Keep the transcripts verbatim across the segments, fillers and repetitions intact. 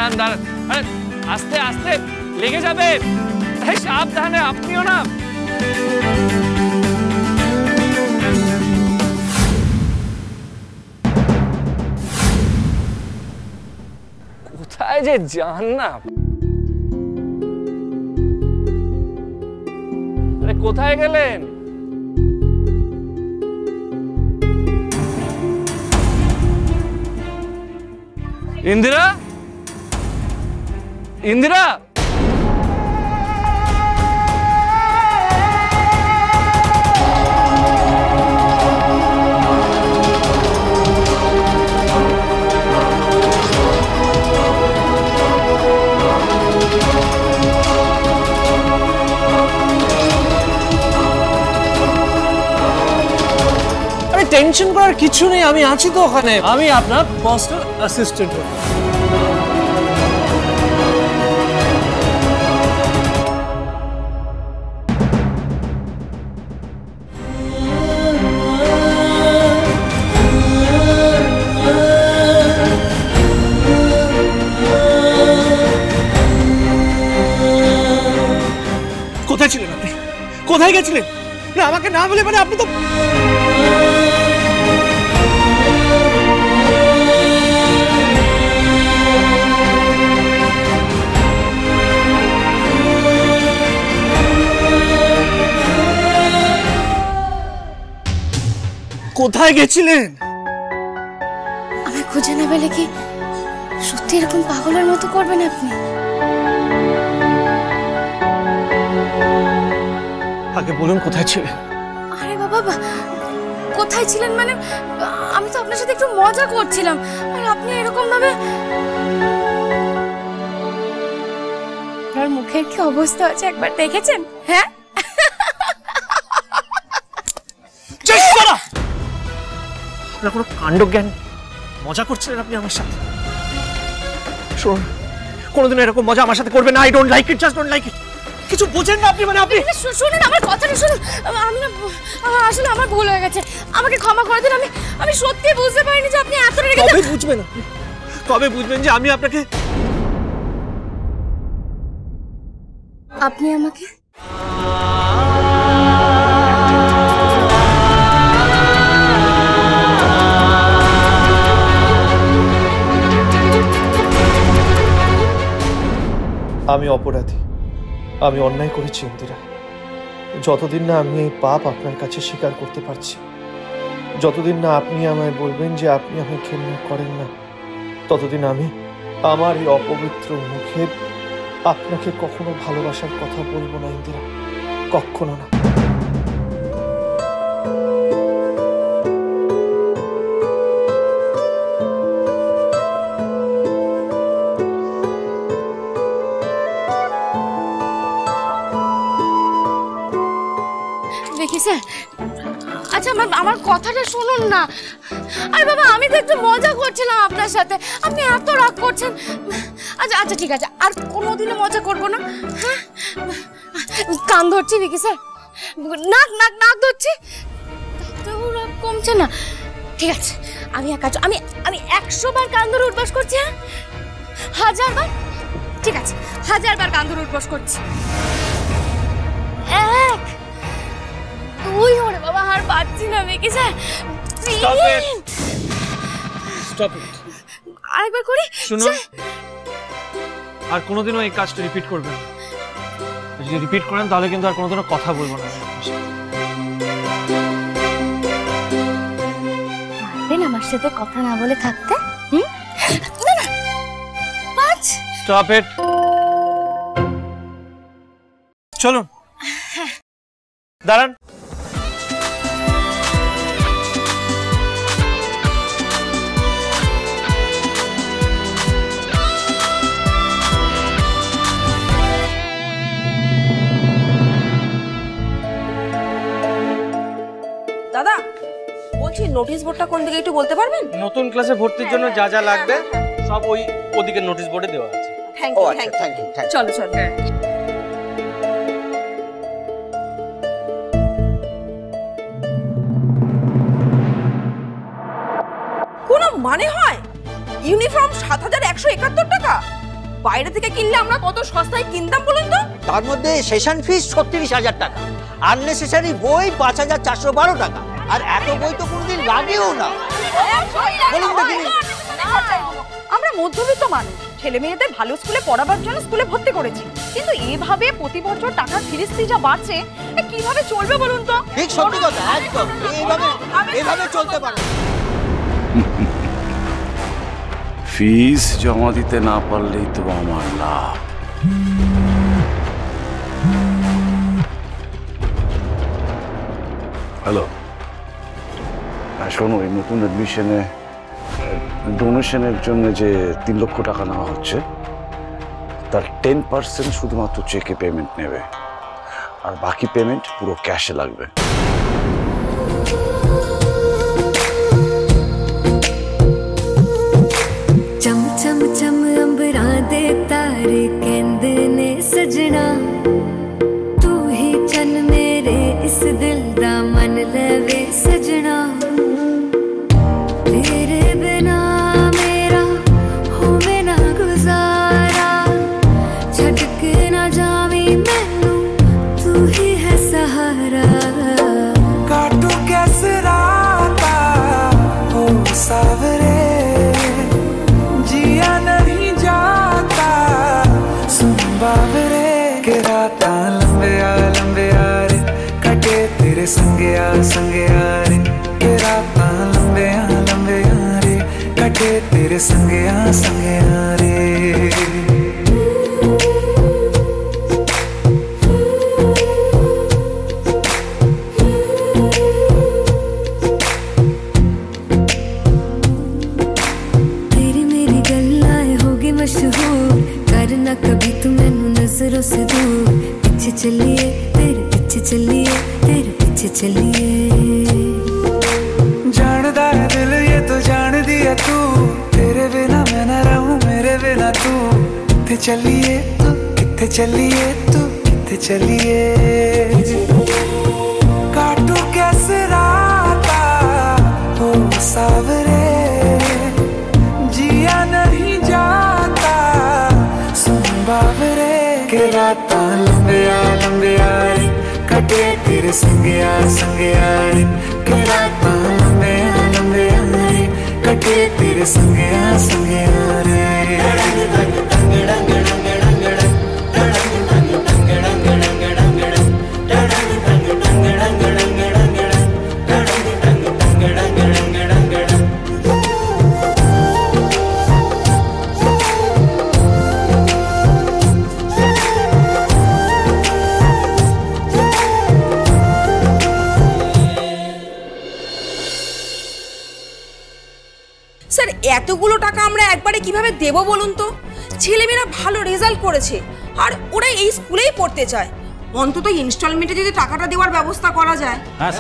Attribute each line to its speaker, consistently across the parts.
Speaker 1: দাঁড়ান দাঁড়ান, আরে আস্তে আস্তে লেগে যাবে, সাবধানে, আপনিও না। কোথায় যে যান না, আরে কোথায় গেলেন? ইন্দিরা, ইন্দিরা,
Speaker 2: টেনশন করার কিছু নেই, আমি আছি তো ওখানে। আমি আপনার পার্সোনাল অ্যাসিস্ট্যান্ট। কোথায় ছিলেন আপনি? কোথায় গেছিলেন? না আমাকে না বলে, মানে আপনি তো কোথায় গেছিলেন?
Speaker 3: আমায় খুঁজে না পেলে কি সত্যি এরকম পাগলের মতো করবেন আপনি?
Speaker 2: আগে বলুন কোথায় ছিলেন?
Speaker 3: আরে বাবা, কোথায় ছিলেন মানে আমি তো আপনার সাথে একটু মজা করছিলাম, আর আপনি এরকম ভাবে। আপনার মুখের কি অবস্থা আছে একবার দেখেছেন? হ্যাঁ,
Speaker 2: কোনো কাণ্ড জ্ঞান, মজা করছিলেন আপনি আমার সাথে। শুনুন, কোনোদিন এরকম মজা আমার সাথে করবেন না। I don't like it, just don't like it. কিছু বোঝেন না আপনি, মানে আপনি
Speaker 3: শুনুন আমার কথাটা শুনুন। আমি না আসলে আমার ভুল হয়ে গেছে, আমাকে ক্ষমা করে দিন। আমি আমি সত্যি বুঝতে পারিনি যে আপনি এত রেগে।
Speaker 2: কবে বুঝবেন আপনি? কবে বুঝবেন যে আমি আপনাকে
Speaker 3: আপনি আমাকে
Speaker 2: আমি অপরাধী, আমি অন্যায় করেছি ইন্দিরা। যতদিন না আমি এই পাপ আপনার কাছে স্বীকার করতে পারছি, যতদিন না আপনি আমায় বলবেন যে আপনি আমায় ঘৃণা করেন না, ততদিন আমি আমার এই অপবিত্র মুখে আপনাকে কখনো ভালোবাসার কথা বলবো না ইন্দিরা, কখনো না।
Speaker 3: দেখি স্যার, আচ্ছা আমার আমার কথাটা শুনুন না। আরে বাবা, আমি তো একটু মজা করছিলাম আপনার সাথে, আপনি এত রাগ করছেন। আচ্ছা আচ্ছা ঠিক আছে, আর কোনোদিনও মজা করবো না। হ্যাঁ, কান ধরছি নাকি স্যার? নাক নাক নাক ধরছি, তাতেও রাগ কমছে না। ঠিক আছে, আমি এক কাজ, আমি আমি একশো বার কান ধরে উঠবাস করছি। হ্যাঁ, হাজার বার। ঠিক আছে, হাজার বার কান ধরে উঠবাস করছি। এক, তুই ওরে বাবা, আর পাচ্ছি না মেকি sir.
Speaker 2: Stop it, stop it.
Speaker 3: আরেকবার করি।
Speaker 2: শুনুন, আর কোনোদিনও এই কাজটা রিপিট করবেন না। যদি রিপিট করেন তাহলে কিন্তু আর কোনোদিনও কথা বলবো না।
Speaker 3: পারবেন আমার সাথে কথা না বলে থাকতে? হুম, না না, পাঁচ।
Speaker 2: স্টপ ইট, চলুন দাঁড়ান।
Speaker 4: দাদা বলছি, নোটিশ বোর্ডটা কোন দিকে একটু বলতে পারবেন?
Speaker 5: নতুন ক্লাসে ভর্তির জন্য যা যা লাগবে সব ওই ওদিকে নোটিশ বোর্ডে দেওয়া আছে।
Speaker 4: Thank you, thank you. চলো চলো। কোনো মানে হয়? ইউনিফর্ম সাত হাজার একশো একাত্তর টাকা, বাইরে থেকে কিনলে আমরা কত সস্তায় কিনতাম বলুন তো।
Speaker 6: তার মধ্যে সেশন ফিস ছত্রিশ হাজার টাকা, আননেসেসারি বই পাঁচ হাজার চারশো বারো টাকা, আর এত বই তো কোনোদিন লাগেও না। বলুন দেখিনি।
Speaker 4: আমরা মধ্যবিত্ত মানুষ, ছেলে মেয়েদের ভালো স্কুলে পড়াবার জন্য স্কুলে ভর্তি করেছি, কিন্তু এভাবে প্রতি বছর টাকার ফিরিস্তি যা বাড়ছে, এ কিভাবে চলবে বলুন তো?
Speaker 6: ঠিক সত্যি কথা, একদম এইভাবে এইভাবে চলতে পারে।
Speaker 7: ফিস জমা দিতে না পারলেই তো আমার লাভ। হ্যালো, শোনো, এই নতুন অ্যাডমিশনে ডোনেশনের জন্য যে তিন লক্ষ টাকা নেওয়া হচ্ছে, তার টেন পার্সেন্ট শুধুমাত্র চেকে পেমেন্ট নেবে, আর বাকি পেমেন্ট পুরো ক্যাশে লাগবে।
Speaker 8: चम चम चम अंबरा दे तारे कहंदे ने सजना, तू ही चन मेरे इस दिल दा मन लवे सजना, तेरे बिना मेरा होवे ना गुजारा, छटक ना जावी मैनू तू ही है सहारा।
Speaker 9: काटू कैसे राता हो सावरे, जिया नहीं जाता सुन बावरे, के राता लंबे आ लंबे आ रे, कटे तेरे संगे आ संगे आ रे, के राता लंबे आ लंबे आ रे, कटे तेरे संगे आ संगे आ रे।
Speaker 8: मशहूर करना कभी तू मैनू नजरों से दूर, पीछे चलिए तेरे पीछे चलिए तेरे पीछे चलिए।
Speaker 9: जानदा है दिल ये तो जान दिया तू, तेरे बिना मैं न रहूं मेरे बिना तू, किथे चलिए तू किथे चलिए तू किथे चलिए। काटू कैसे राता हो सावरे, जिया नहीं जाता सुन बावरे, के राता लंबे आ लंबे आ रे, कटे तेरे संगे आ संगे आ रे, के राता लंबे आ लंबे आ रे, कटे तेरे संगे आ संगे आ रे।
Speaker 4: স্যার, এতগুলো টাকা আমরা একবারে কিভাবে দেব বলুন তো? ছেলেমেয়েরা ভালো রেজাল্ট করেছে আর ওরা এই স্কুলেই পড়তে চায়, অন্তত ইনস্টলমেন্টে যদি টাকাটা দেওয়ার ব্যবস্থা করা যায়।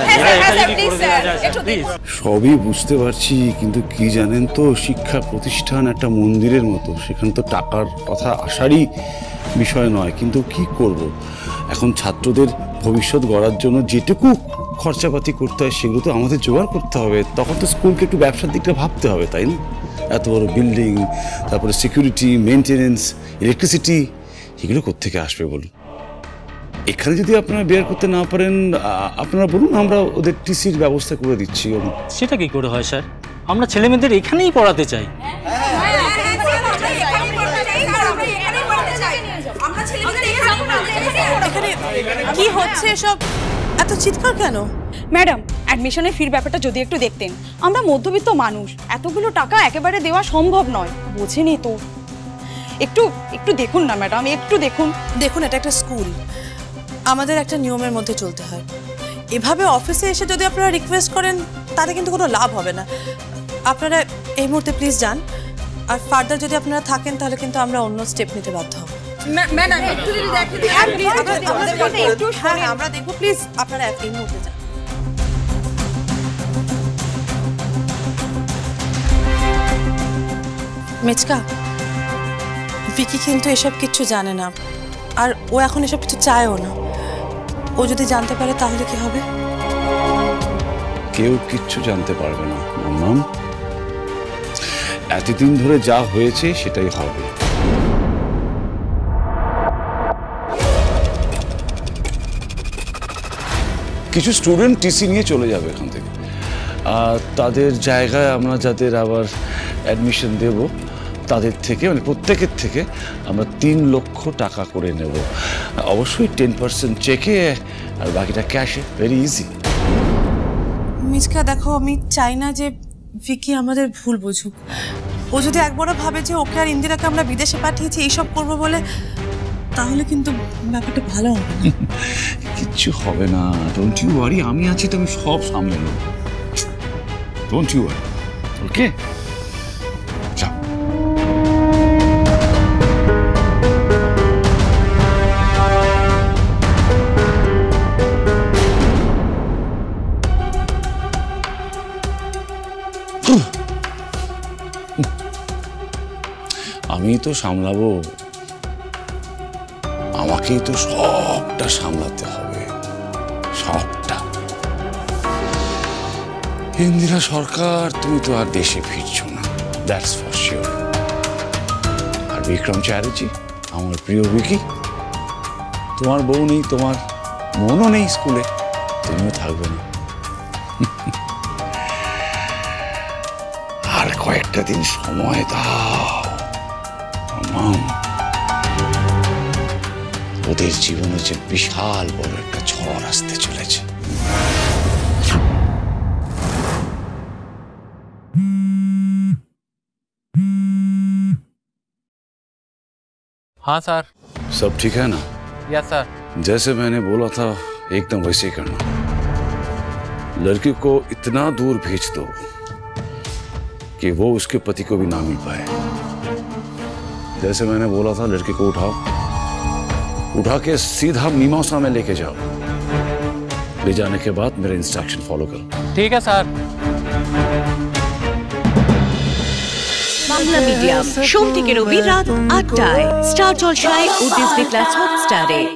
Speaker 7: সবই বুঝতে পারছি, কিন্তু কি জানেন তো, শিক্ষা প্রতিষ্ঠান একটা মন্দিরের মতো, সেখানে তো টাকার কথা আসারই বিষয় নয়। কিন্তু কি করব, এখন ছাত্রদের ভবিষ্যৎ গড়ার জন্য যেটুকু খরচাপাতি করতে হয় সেগুলো তো আমাদের জোগাড় করতে হবে। তখন তো স্কুলকে একটু ব্যবসার দিকটা ভাবতে হবে, তাই না? এত বড় বিল্ডিং, তারপরে সিকিউরিটি, মেনটেনেন্স, ইলেকট্রিসিটি, এগুলো কোত্থেকে আসবে বলুন? এখানে যদি আপনারা বেয়ার করতে না পারেন, আপনারা বলুন, আমরা ওদের টিসির ব্যবস্থা করে দিচ্ছি।
Speaker 5: সেটা কি করে হয় স্যার? আমরা ছেলেমেয়েদের এখানেই পড়াতে চাই।
Speaker 4: কি হচ্ছে এসব? এত চিৎকার কেন? ম্যাডাম, অ্যাডমিশনের ফির ব্যাপারটা যদি একটু দেখতেন। আমরা মধ্যবিত্ত মানুষ, এতগুলো টাকা একেবারে দেওয়া সম্ভব নয়, বোঝেনি তো। একটু একটু দেখুন না ম্যাডাম, একটু দেখুন।
Speaker 10: দেখুন, এটা একটা স্কুল, আমাদের একটা নিয়মের মধ্যে চলতে হয়। এভাবে অফিসে এসে যদি আপনারা রিকোয়েস্ট করেন তাতে কিন্তু কোনো লাভ হবে না। আপনারা এই মুহূর্তে প্লিজ যান, আর ফার্দার যদি আপনারা থাকেন তাহলে কিন্তু আমরা অন্য স্টেপ নিতে বাধ্য হব।
Speaker 4: ম্যাডাম, একটু যদি দেখেন,
Speaker 10: হ্যাঁ আমরা দেখবো, প্লিজ আপনারা এই মুহূর্তে যান। মেচকা, ভিকি কিন্তু এসব কিছু জানে না, আর ও এখন এসব কিছু চায়ও না। ও যদি জানতে পারে তাহলে কি হবে?
Speaker 7: কেউ কিচ্ছু জানতে পারবে না মাম্মাম, এতদিন ধরে যা হয়েছে সেটাই হবে। কিছু স্টুডেন্ট টিসি নিয়ে চলে যাবে এখান থেকে, আর তাদের জায়গায় আমরা যাদের আবার অ্যাডমিশন দেব তাদের থেকে, মানে প্রত্যেকের থেকে আমরা তিন লক্ষ টাকা করে নেব। অবশ্যই টেন পার্সেন্ট চেকে আর বাকিটা ক্যাশে। Very easy.
Speaker 10: মিচকা দেখো, আমি চাই না যে ভিকি আমাদের ভুল বুঝুক। ও যদি একবারও ভাবে যে ওকে আর ইন্দিরাকে আমরা বিদেশে পাঠিয়েছি এইসব করবো বলে, তাহলে কিন্তু ব্যাপারটা ভালো হবে না।
Speaker 7: কিচ্ছু হবে না, ডোন্ট ইউ ওয়ারি, আমি আছি তো, আমি সব সামলে নেব। Don't you worry, okay? যাও। আমি তো সামলাবো, আমাকেই তো সবটা সামলাতে হবে, সবটা। ইন্দিরা সরকার, তুমি তো আর দেশে ফিরছো না, দ্যাটস ফর শিওর। আর বিক্রম চ্যাটার্জি, আমার প্রিয় বিকি, তোমার বউ নেই, তোমার মনও নেই স্কুলে, তুমিও থাকবে না। আর কয়েকটা দিন সময় দাও। ওদের জীবনে যে বিশাল বড় একটা ঝড় আসতে চলেছে।
Speaker 5: हाँ सर।
Speaker 7: सब ठीक है ना?
Speaker 5: Yes sir.
Speaker 7: जैसे मैंने बोला था एकदम वैसे ही करना। लड़की को इतना दूर भेज दो कि वो उसके पति को भी ना मिल पाए। जैसे मैंने बोला था, लड़की को उठाओ, उठा के सीधा मीमांसा में लेके जाओ। ले जाने के बाद मेरे इंस्ट्रक्शन फॉलो करो।
Speaker 5: ठीक है सर।
Speaker 11: বাংলা মিডিয়াম সোম থেকে রবি রাত আটটায় স্টার জলসায় ও ডিজনি প্লাস হটস্টারে।